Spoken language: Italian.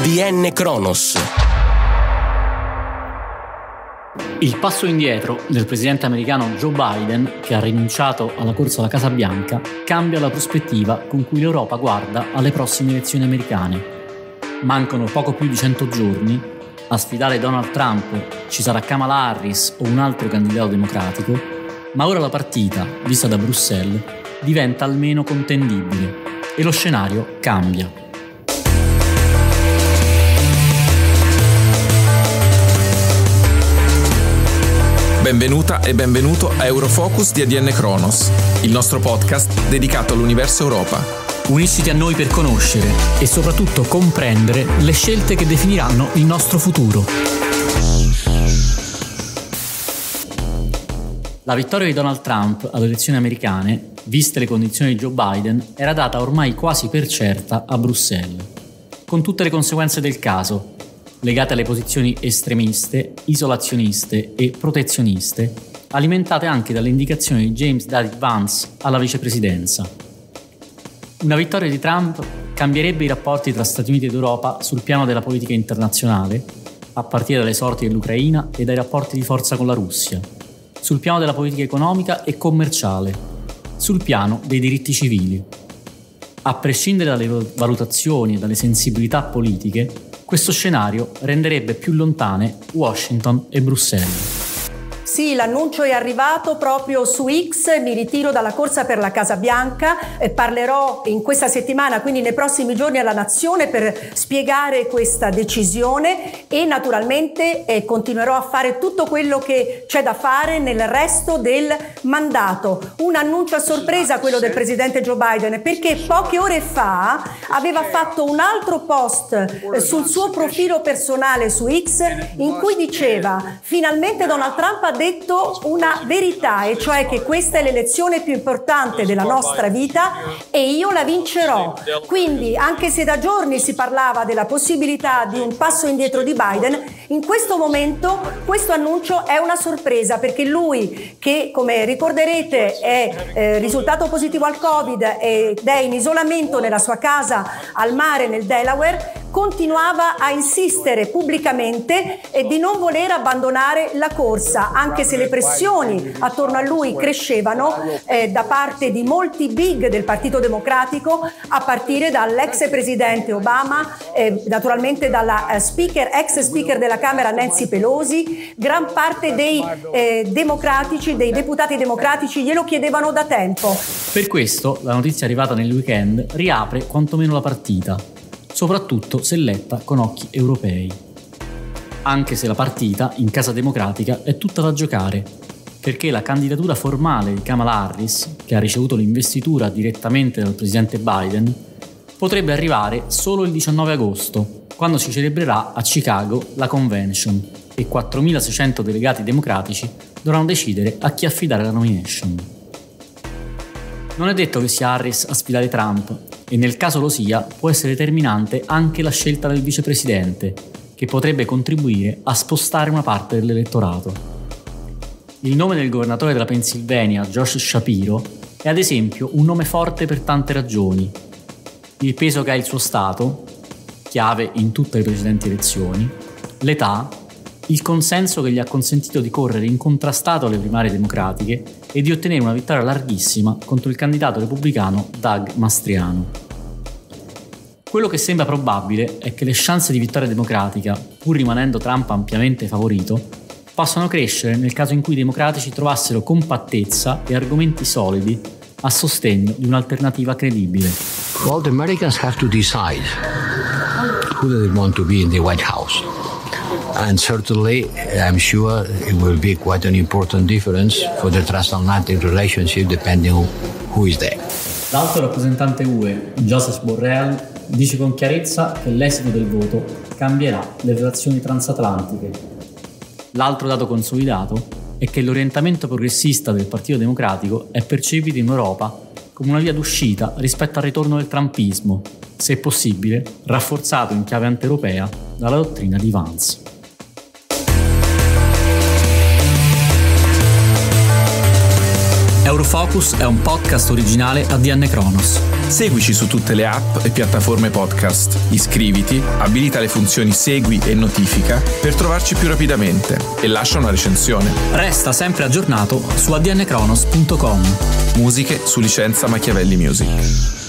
ADN Kronos. Il passo indietro del presidente americano Joe Biden, che ha rinunciato alla corsa alla Casa Bianca, cambia la prospettiva con cui l'Europa guarda alle prossime elezioni americane. Mancano poco più di 100 giorni, a sfidare Donald Trump ci sarà Kamala Harris o un altro candidato democratico, ma ora la partita, vista da Bruxelles, diventa almeno contendibile e lo scenario cambia. Benvenuta e benvenuto a Eurofocus di ADN Kronos, il nostro podcast dedicato all'universo Europa. Unisciti a noi per conoscere e soprattutto comprendere le scelte che definiranno il nostro futuro. La vittoria di Donald Trump alle elezioni americane, viste le condizioni di Joe Biden, era data ormai quasi per certa a Bruxelles, con tutte le conseguenze del caso, legate alle posizioni estremiste, isolazioniste e protezioniste, alimentate anche dalle indicazioni di James David Vance alla vicepresidenza. Una vittoria di Trump cambierebbe i rapporti tra Stati Uniti ed Europa sul piano della politica internazionale, a partire dalle sorti dell'Ucraina e dai rapporti di forza con la Russia, sul piano della politica economica e commerciale, sul piano dei diritti civili. A prescindere dalle valutazioni e dalle sensibilità politiche, questo scenario renderebbe più lontane Washington e Bruxelles. Sì, l'annuncio è arrivato proprio su X, mi ritiro dalla corsa per la Casa Bianca, parlerò in questa settimana, quindi nei prossimi giorni alla Nazione per spiegare questa decisione e naturalmente continuerò a fare tutto quello che c'è da fare nel resto del mandato. Un annuncio a sorpresa quello del presidente Joe Biden, perché poche ore fa aveva fatto un altro post sul suo profilo personale su X in cui diceva: finalmente Donald Trump ha detto una verità, e cioè che questa è l'elezione più importante della nostra vita e io la vincerò. Quindi, anche se da giorni si parlava della possibilità di un passo indietro di Biden, in questo momento questo annuncio è una sorpresa, perché lui, che come ricorderete è risultato positivo al Covid ed è in isolamento nella sua casa al mare nel Delaware, continuava a insistere pubblicamente di non voler abbandonare la corsa, anche se le pressioni attorno a lui crescevano da parte di molti big del Partito Democratico, a partire dall'ex presidente Obama, naturalmente dalla ex speaker della Camera Nancy Pelosi. Gran parte dei democratici, dei deputati democratici glielo chiedevano da tempo. Per questo la notizia arrivata nel weekend riapre quantomeno la partita, soprattutto se letta con occhi europei. Anche se la partita, in casa democratica, è tutta da giocare, perché la candidatura formale di Kamala Harris, che ha ricevuto l'investitura direttamente dal presidente Biden, potrebbe arrivare solo il 19 agosto, quando si celebrerà a Chicago la convention e 4.600 delegati democratici dovranno decidere a chi affidare la nomination. Non è detto che sia Harris a sfidare Trump, e nel caso lo sia, può essere determinante anche la scelta del vicepresidente, che potrebbe contribuire a spostare una parte dell'elettorato. Il nome del governatore della Pennsylvania, Josh Shapiro, è ad esempio un nome forte per tante ragioni. Il peso che ha il suo stato, chiave in tutte le precedenti elezioni, l'età, il consenso che gli ha consentito di correre incontrastato alle primarie democratiche e di ottenere una vittoria larghissima contro il candidato repubblicano Doug Mastriano. Quello che sembra probabile è che le chance di vittoria democratica, pur rimanendo Trump ampiamente favorito, possano crescere nel caso in cui i democratici trovassero compattezza e argomenti solidi a sostegno di un'alternativa credibile. Well, the Americans have to decide who they want to be in the White House. And certainly, I'm sure it will be quite an important difference for the transatlantic relationship depending on who is there. L'alto rappresentante UE, Josep Borrell, dice con chiarezza che l'esito del voto cambierà le relazioni transatlantiche. L'altro dato consolidato è che l'orientamento progressista del Partito Democratico è percepito in Europa come una via d'uscita rispetto al ritorno del trumpismo, se possibile rafforzato in chiave anti-europea dalla dottrina di Vance. Eurofocus è un podcast originale ADN Kronos. Seguici su tutte le app e piattaforme podcast. Iscriviti, abilita le funzioni segui e notifica per trovarci più rapidamente e lascia una recensione. Resta sempre aggiornato su adnkronos.com. Musiche su licenza Machiavelli Music.